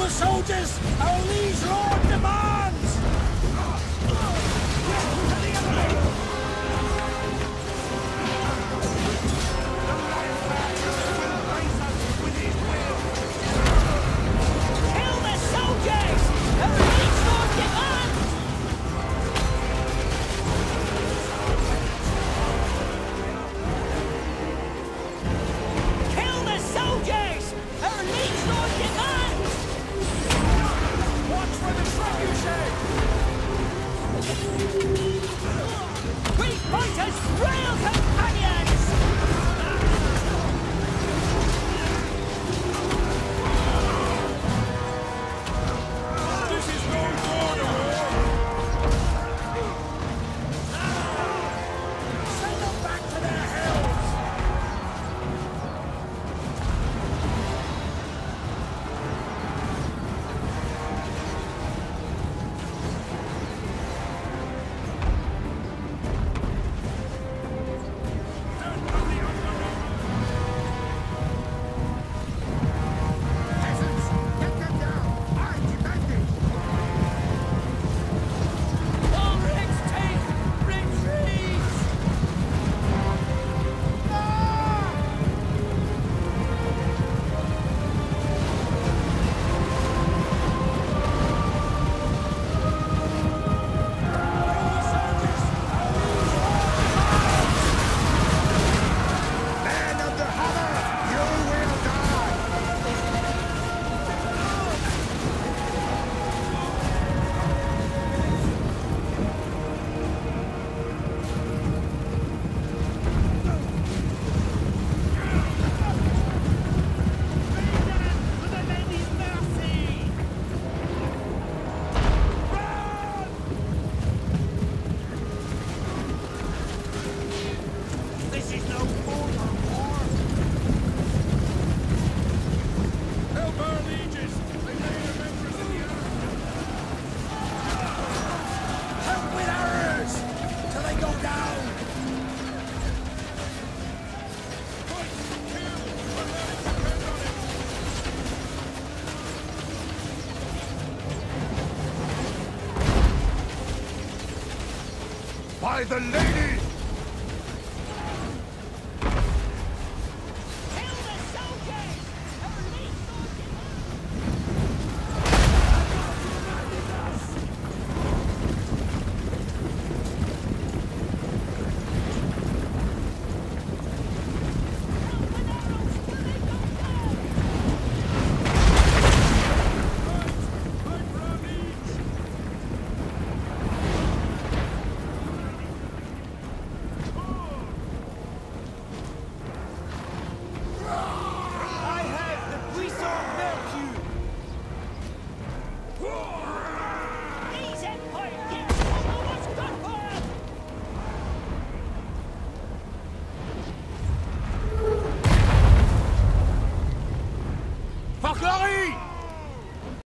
soldiers! Our liege lord demands! Kill the soldiers! Our liege lord demands! Kill the soldiers! Our liege lord demands! Watch for the trebuchet! We fight as real companions! This is no border war! Send them back to their hells! Peasants, get them down! I demand it! All ranks take retreat! Man of the hammer, you will die! This is no border war! Help our lieges! They lay their members in the army! Help with arrows! Till they go down! Fight! Kill! Our lives depend on it! By the lady!